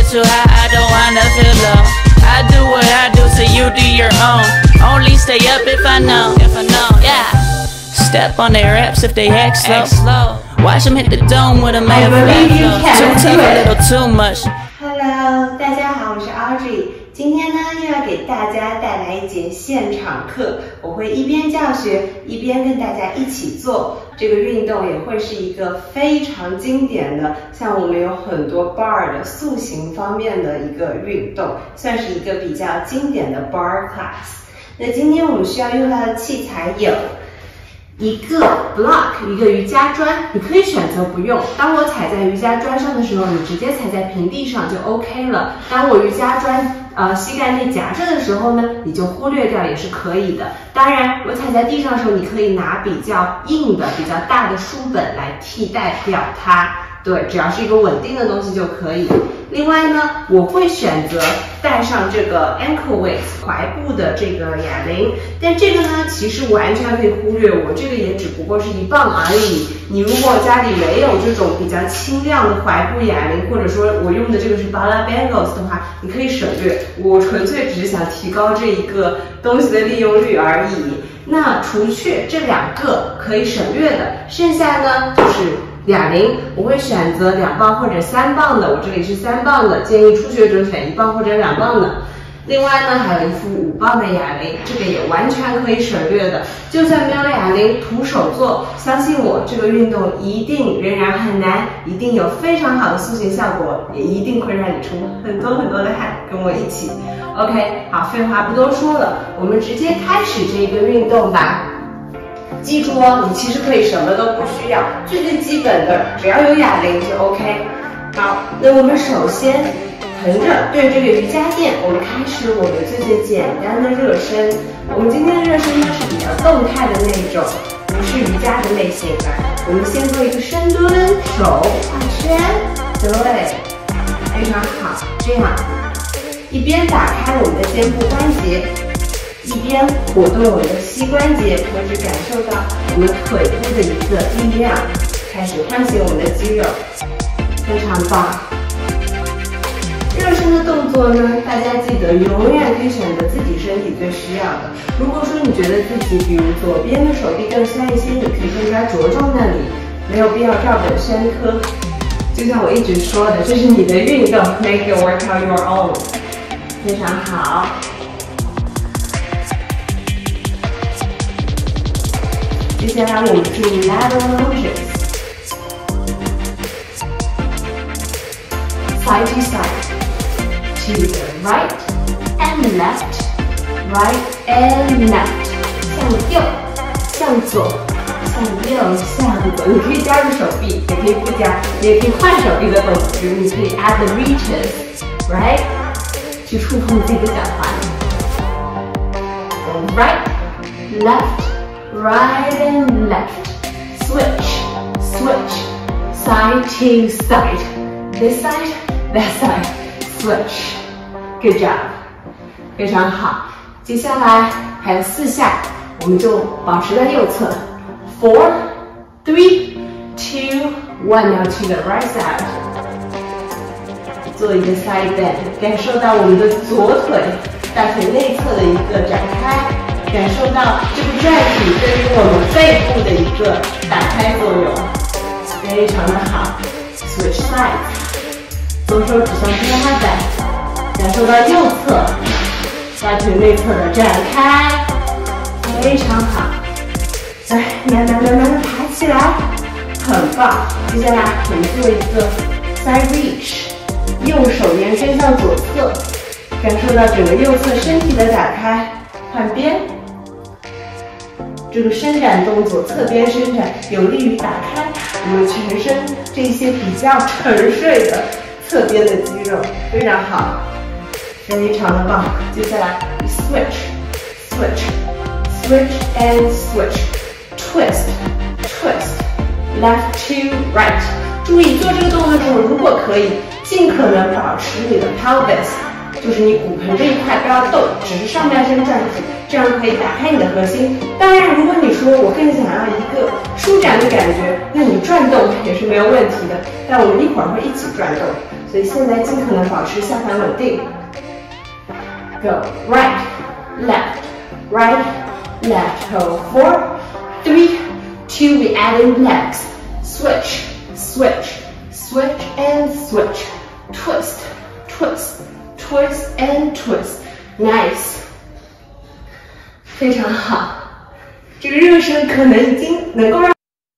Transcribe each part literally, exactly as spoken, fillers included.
too high, I don't wanna feel low. I do what I do, so you do your own. Only stay up if I know, if I know, yeah. Step on their reps if they act slow. slow. Watch them hit the dome with a man flow. Too tough, a little too much. Hello， 大家好，我是 Audrey。今天呢，又要给大家带来一节现场课。我会一边教学，一边跟大家一起做。这个运动也会是一个非常经典的，像我们有很多 bar 的塑形方面的一个运动，算是一个比较经典的 bar class。那今天我们需要用到的器材有。一个 block， 一个瑜伽砖，你可以选择不用。当我踩在瑜伽砖上的时候，你直接踩在平地上就 OK 了。当我瑜伽砖呃膝盖内夹着的时候呢，你就忽略掉也是可以的。当然，我踩在地上的时候，你可以拿比较硬的、比较大的书本来替代掉它。对，只要是一个稳定的东西就可以。另外呢，我会选择带上这个 ankle weight 踝部的这个哑铃，但这个呢，其实完全可以忽略，我这个也只不过是一磅而已。你如果家里没有这种比较轻量的踝部哑铃，或者说我用的这个是 Bala Bangles 的话，你可以省略。我纯粹只是想提高这一个东西的利用率而已。那除去这两个可以省略的，剩下呢就是。哑铃，我会选择两磅或者三磅的，我这里是三磅的，建议初学者选一磅或者两磅的。另外呢，还有一副五磅的哑铃，这个也完全可以省略的。就算没有哑铃，徒手做，相信我，这个运动一定仍然很难，一定有非常好的塑形效果，也一定会让你出很多很多的汗，跟我一起。OK， 好，废话不多说了，我们直接开始这个运动吧。记住哦，你其实可以什么都不需要，最最基本的，只要有哑铃就 OK。好，那我们首先横着对这个瑜伽垫，我们开始我们最最简单的热身。我们今天的热身呢是比较动态的那种，不是瑜伽的类型的。我们先做一个深蹲，手画圈，对，非常好，这样一边打开我们的肩部关节。一边活动我们的膝关节，同时感受到我们腿部的一个力量，开始唤醒我们的肌肉，非常棒。热身的动作呢，大家记得永远可以选择自己身体最需要的。如果说你觉得自己比如左边的手臂更酸一些，你可以更加着重那里，没有必要照本宣科。就像我一直说的，这是你的运动 ，make your workout your own， 非常好。接下来我们进入 lateral lunges， side to side， to the right and left， right and left， 向右，向左，向右，向左。你可以加入手臂，也可以不加，你也可以换手臂的动作，比如你可以 add the reaches，right， 去触碰自己的脚踝。right left。Right and left, switch, switch, side to side, this side, that side, switch. Good job， 非常好。接下来还有四下，我们就保持在右侧。Four, three, two, one. Now to the right side， 做一个 side bend， 感受到我们的左腿大腿内侧的一个展开。感受到这个转体对于我们背部的一个打开作用，非常的好。Switch sides， 左手指向天花板，感受到右侧大腿内侧的展开，非常好。来，慢慢慢慢的爬起来，很棒。接下来我们做一个 side reach， 右手延伸向左侧，感受到整个右侧身体的打开，换边。这个伸展动作，侧边伸展，有利于打开我们全身这些比较沉睡的侧边的肌肉，非常好，非常的棒。接下来 switch switch switch and switch twist twist left to right。注意做这个动作的时候，如果可以，尽可能保持你的 pelvis 就是你骨盆这一块不要动，只是上半身转起，这样可以打开你的核心。当然，如果你说我更想要一个舒展的感觉，那你转动也是没有问题的。但我们一会儿会一起转动，所以现在尽可能保持下盘稳定。Go right, left, right, left. Hold four, three, two. We add in legs. Switch, switch, switch and switch. Twist, twist, twist and twist. Nice. 非常好，这个热身可能已经能够让。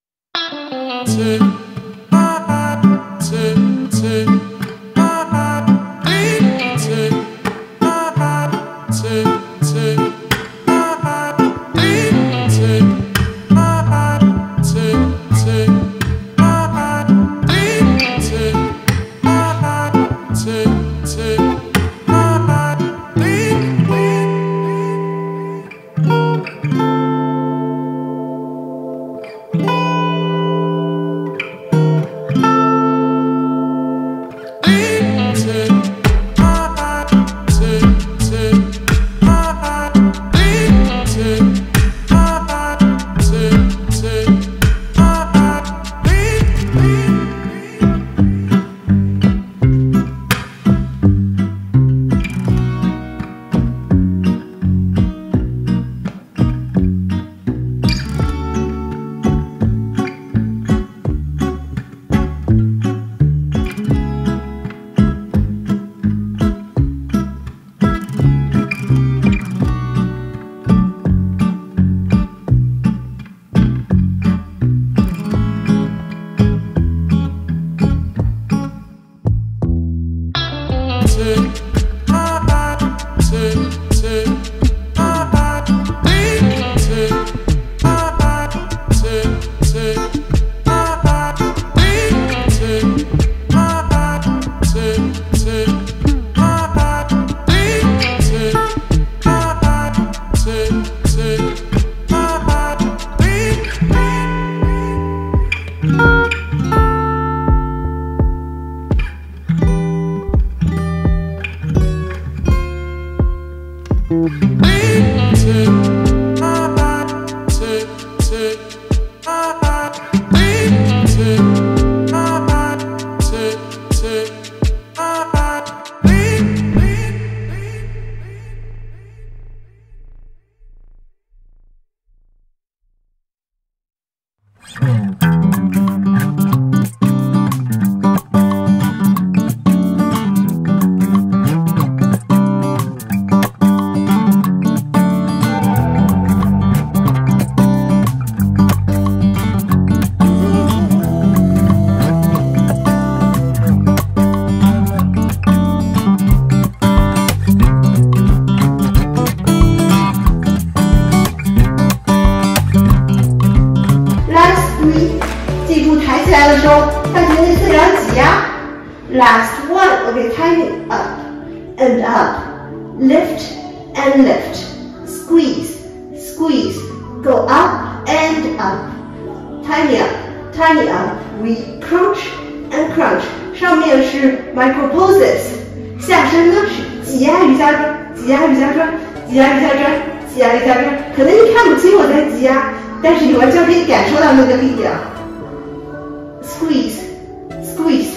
Last one, okay, timing up and up, lift and lift, squeeze, squeeze, go up and up, tiny up, tiny up, we crunch and crunch. 上面是 micro poses， 下身呢是挤压瑜伽砖，挤压瑜伽砖，挤压瑜伽砖，挤压瑜伽砖。可能你看不清我在挤压，但是你完全可以感受到那个力量。Squeeze, squeeze,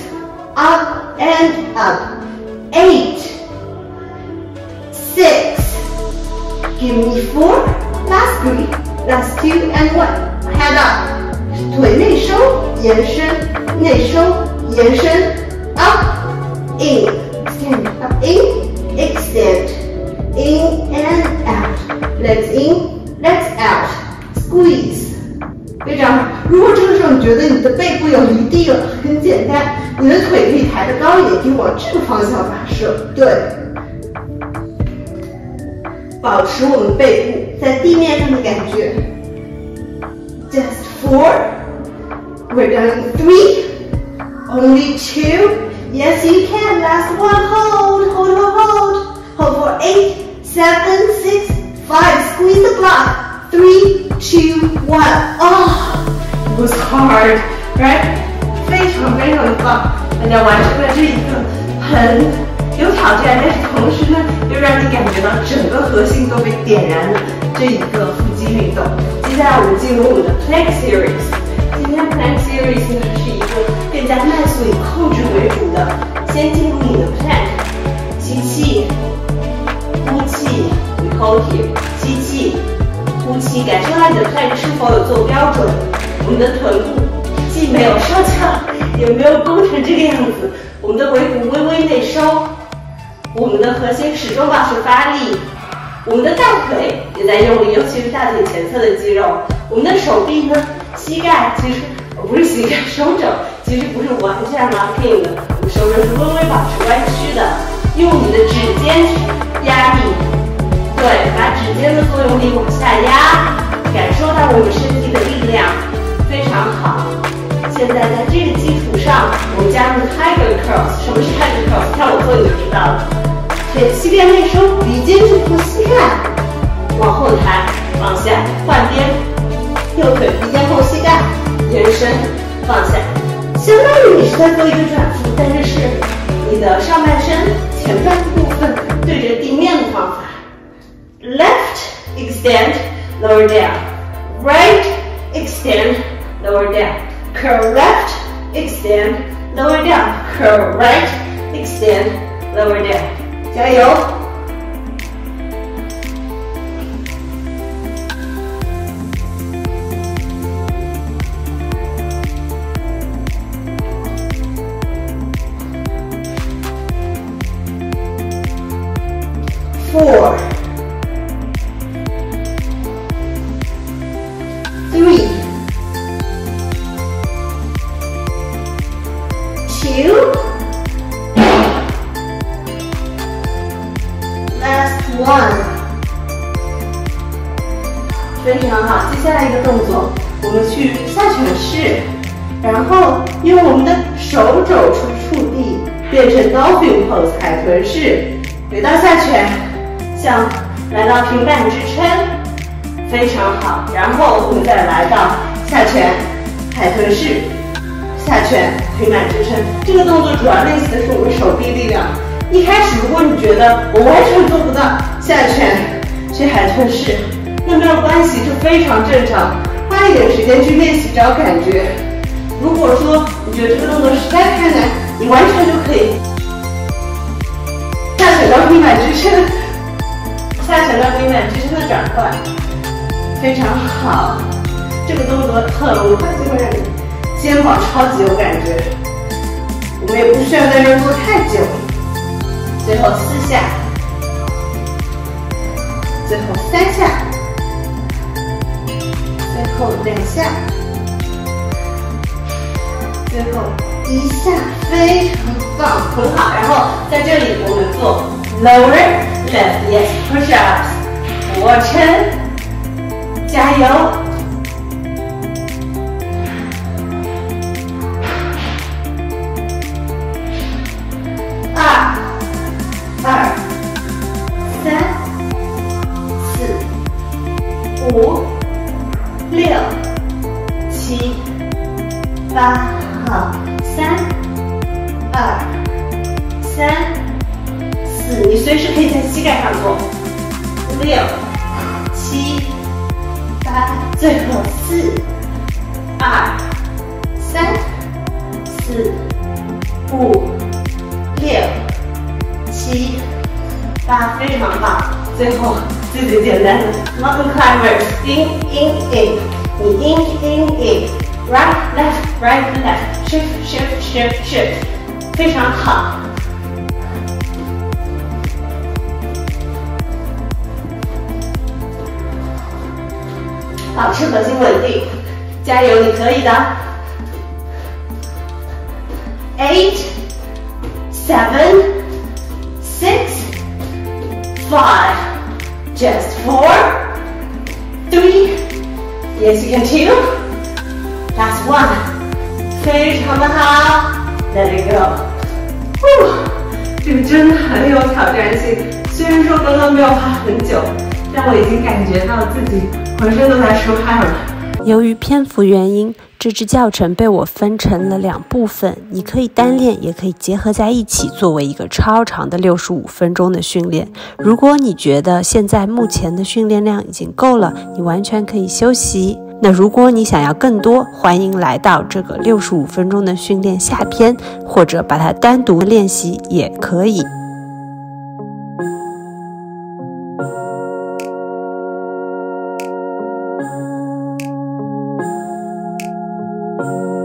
up and up. Eight, six. Give me four. Last three, last two and one. Head up. 腿内收，延伸，内收，延伸。Up, in, extend, up, in, extend, in and out. Legs in, legs out. Squeeze. 非常好。如果这个时候你觉得你的背部有离地了，很简单，你的腿可以抬得高一点，可以往这个方向发射。对，保持我们背部在地面上的感觉。Just four. We're done three. Only two. Yes, you can. Last one. Hold, hold, hold, hold. Hold for eight, seven, six, five. Squeeze the block. Three, two, one. Oh, it was hard, right? 非常非常的棒，大家完成了这一个很有挑战，但是同时呢，又让你感觉到整个核心都被点燃了这一个腹肌运动。接下来我们进入我们的 Plank Series。今天 Plank Series 呢是一个更加慢速以控制为主的。先进入你的 Plank， 吸气，呼气 ，We hold here， 吸气，呼气，感受到你的 Plank 是否有做标准。我们的臀部既没有收翘，也没有弓成这个样子，我们的尾骨微微内收。我们的核心始终保持发力，我们的大腿也在用力，尤其是大腿前侧的肌肉。我们的手臂呢，膝盖其实不是膝盖，手肘其实不是完全 locking 的，我们手肘是微微保持弯曲的，用你的指尖压力，对，把指尖的作用力往下压，感受到我们身体的力量，非常好。现在在这个基础上，我们加入 Tiger Curls。什么是 Tiger Curls？ 看我做你就知道了。腿膝盖内收，鼻尖去托膝盖，往后抬，放下，换边。右腿鼻尖后膝盖，延伸，放下。相当于你是在做一个转腹，但是是你的上半身前半部分对着地面的方法。Left extend, lower down. Right extend, lower down. Curl left, extend, lower down. Curl right, extend, lower down. 加油！Four, three, two, last one。非常好，接下来一个动作，我们去下犬式，然后用我们的手肘去触地，变成 dolphin pose 海豚式，回到下犬。像来到平板支撑，非常好。然后我们再来到下犬海豚式，下犬平板支撑。这个动作主要练习的是我们手臂力量。一开始如果你觉得我完全做不到下犬去海豚式，那没有关系，这非常正常。花一点时间去练习找感觉。如果说你觉得这个动作实在太难，你完全就可以下犬到平板支撑。下犬到平板支撑的转换非常好，这个动作很快就会让你肩膀超级有感觉。我们也不需要在这儿做太久。最后四下，最后三下，最后两下，最后一下，非常棒，很好。然后在这里我们做 lower。Left, yes, push ups, 俯卧撑，加油！二、二、三、四、五、六、七、八，好，三、二、三。你随时可以在膝盖上做，六、七、八，最后四、二、三、四、五、六、七、八，非常棒。最后最最简单的 mountain climbers， in in in， 你 in in in，right left right left，shift shift shift shift， 非常好。保持核心稳定，加油，你可以的。Eight, seven, six, five, just four, three. Yes, you can two. Last one. 非常的好 ，Let it go. 这个真的很有挑战性。虽然说刚刚没有花很久，但我已经感觉到自己浑身都在出汗了。 由于篇幅原因，这支教程被我分成了两部分，你可以单练，也可以结合在一起，作为一个超长的六十五分钟的训练。如果你觉得现在目前的训练量已经够了，你完全可以休息。那如果你想要更多，欢迎来到这个六十五分钟的训练下篇，或者把它单独练习也可以。 Thank you.